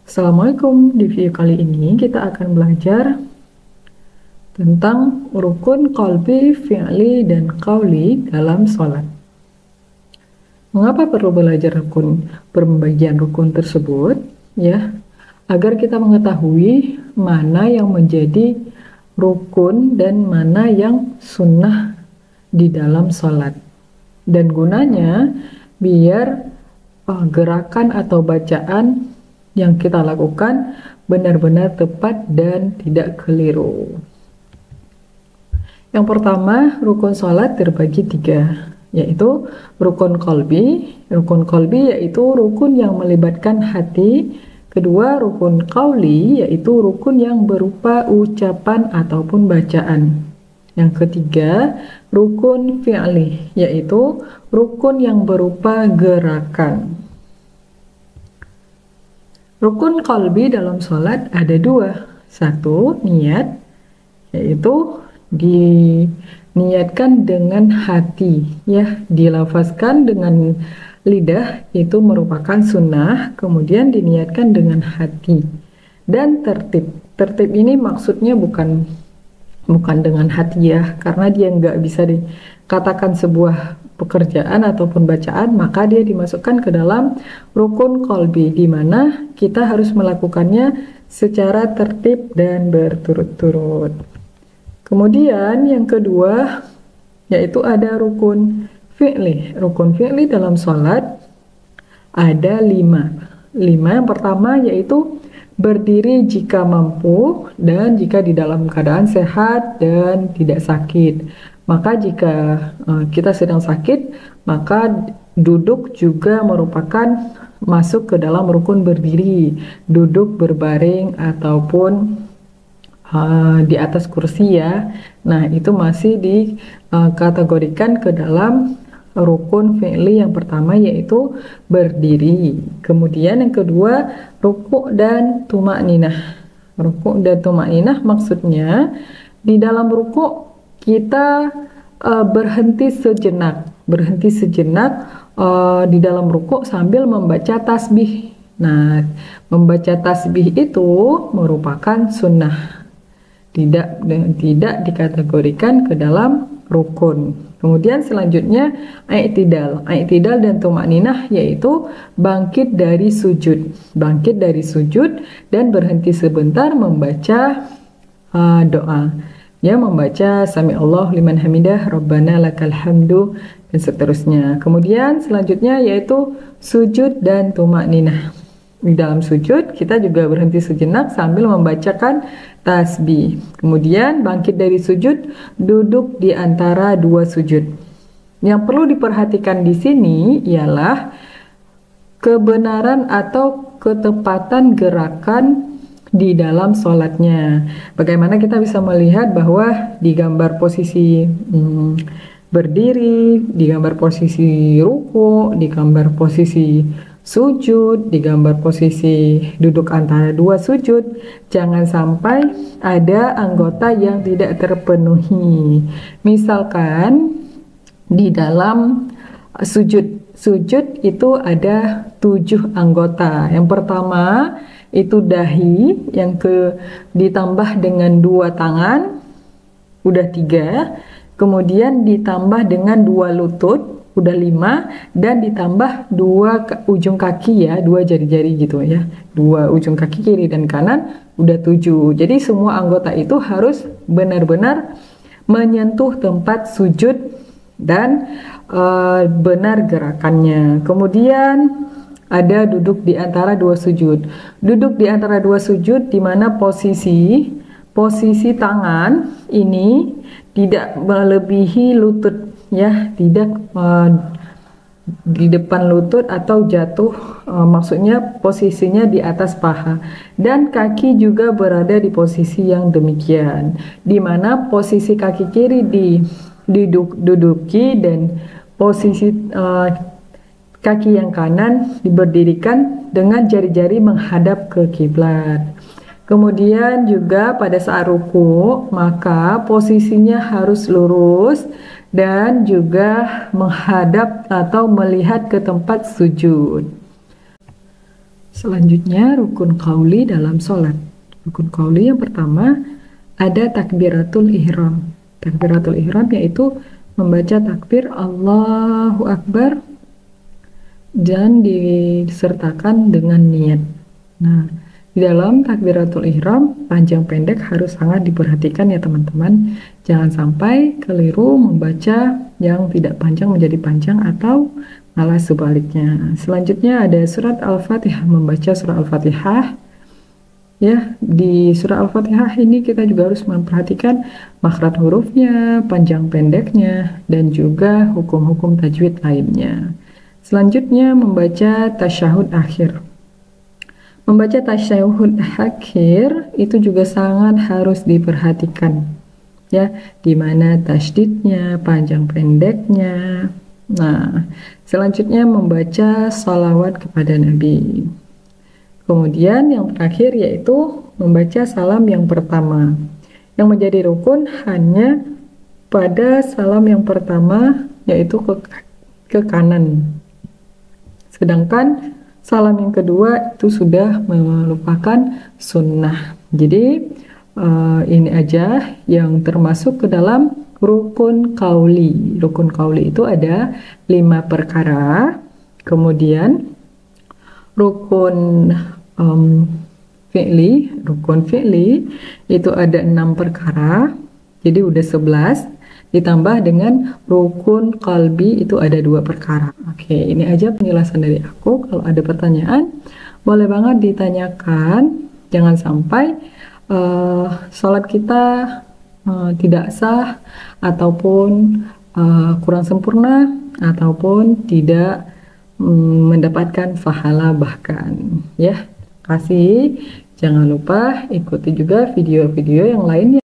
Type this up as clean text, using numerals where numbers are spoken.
Assalamualaikum, di video kali ini kita akan belajar tentang rukun qalbi, fi'li, dan qauli dalam sholat. Mengapa perlu belajar pembagian rukun tersebut? Ya, agar kita mengetahui mana yang menjadi rukun dan mana yang sunnah di dalam sholat. Dan gunanya biar gerakan atau bacaan yang kita lakukan benar-benar tepat dan tidak keliru. Yang pertama, rukun sholat terbagi 3, yaitu rukun qalbi. Rukun qalbi yaitu rukun yang melibatkan hati. Kedua, rukun qauli, yaitu rukun yang berupa ucapan ataupun bacaan. Yang ketiga, rukun fi'li, yaitu rukun yang berupa gerakan. Rukun qalbi dalam sholat ada 2. Satu, niat, yaitu diniatkan dengan hati, ya, dilafazkan dengan lidah, itu merupakan sunnah, kemudian diniatkan dengan hati. Dan tertib ini maksudnya bukan dengan hati, ya, karena dia nggak bisa dikatakan sebuah pekerjaan ataupun bacaan, maka dia dimasukkan ke dalam rukun qalbi, di mana kita harus melakukannya secara tertib dan berturut-turut. Kemudian yang kedua, yaitu ada rukun fi'li. Rukun fi'li dalam sholat ada 5. Yang pertama yaitu berdiri jika mampu dan jika di dalam keadaan sehat dan tidak sakit. Maka jika kita sedang sakit, maka duduk juga merupakan masuk ke dalam rukun berdiri. Duduk berbaring ataupun di atas kursi, ya. Nah, itu masih dikategorikan ke dalam rukun fi'li yang pertama, yaitu berdiri. Kemudian yang kedua, ruku' dan tumakninah. Ruku' dan tumakninah maksudnya di dalam ruku' kita berhenti sejenak di dalam ruku' sambil membaca tasbih. Nah, membaca tasbih itu merupakan sunnah, tidak dikategorikan ke dalam rukun. Kemudian selanjutnya i'tidal dan tumakninah, yaitu bangkit dari sujud dan berhenti sebentar membaca doa, ya, membaca sami'allahu liman hamidah, rabbana lakal hamdu, dan seterusnya. Kemudian selanjutnya yaitu sujud dan tumakninah. Di dalam sujud kita juga berhenti sejenak sambil membacakan tasbih. Kemudian bangkit dari sujud, duduk di antara 2 sujud. Yang perlu diperhatikan di sini ialah kebenaran atau ketepatan gerakan di dalam sholatnya. Bagaimana kita bisa melihat bahwa di gambar posisi berdiri, di gambar posisi ruku, di gambar posisi sujud, di gambar posisi duduk antara 2 sujud, jangan sampai ada anggota yang tidak terpenuhi. Misalkan di dalam sujud itu ada 7 anggota. Yang pertama itu dahi, yang ditambah dengan 2 tangan, udah 3. Kemudian ditambah dengan 2 lutut, udah 5, dan ditambah 2 ujung kaki, ya, 2 jari-jari gitu, ya, 2 ujung kaki kiri dan kanan, udah 7. Jadi semua anggota itu harus benar-benar menyentuh tempat sujud dan benar gerakannya. Kemudian ada duduk di antara 2 sujud. Duduk di antara 2 sujud di mana posisi tangan ini tidak melebihi lutut, ya, tidak di depan lutut atau jatuh, maksudnya posisinya di atas paha, dan kaki juga berada di posisi yang demikian, di mana posisi kaki kiri diduduki dan posisi kaki yang kanan diberdirikan dengan jari-jari menghadap ke kiblat. Kemudian juga pada saat ruku, maka posisinya harus lurus dan juga menghadap atau melihat ke tempat sujud. Selanjutnya rukun qauli dalam sholat. Rukun qauli yang pertama ada takbiratul ihram. Takbiratul ihram yaitu membaca takbir Allahu Akbar dan disertakan dengan niat. Nah, di dalam takbiratul ihram panjang pendek harus sangat diperhatikan ya teman-teman. Jangan sampai keliru membaca yang tidak panjang menjadi panjang atau malah sebaliknya. Selanjutnya ada surat Al-Fatihah, membaca surat Al-Fatihah. Ya, di surah Al-Fatihah ini kita juga harus memperhatikan makhraj hurufnya, panjang pendeknya, dan juga hukum-hukum tajwid lainnya. Selanjutnya membaca tasyahud akhir. Membaca tasyahud akhir itu juga sangat harus diperhatikan. Ya, di mana tasydidnya, panjang pendeknya. Nah, selanjutnya membaca salawat kepada Nabi. Kemudian yang terakhir yaitu membaca salam yang pertama. Yang menjadi rukun hanya pada salam yang pertama yaitu ke kanan. Sedangkan salam yang kedua itu sudah merupakan sunnah. Jadi ini aja yang termasuk ke dalam rukun qauli. Rukun qauli itu ada 5 perkara. Kemudian rukun rukun fi'li itu ada 6 perkara, jadi udah 11, ditambah dengan rukun qalbi itu ada 2 perkara. Oke, ini aja penjelasan dari aku. Kalau ada pertanyaan boleh banget ditanyakan. Jangan sampai sholat kita tidak sah ataupun kurang sempurna ataupun tidak mendapatkan pahala bahkan ya. Kasih, jangan lupa ikuti juga video-video yang lainnya.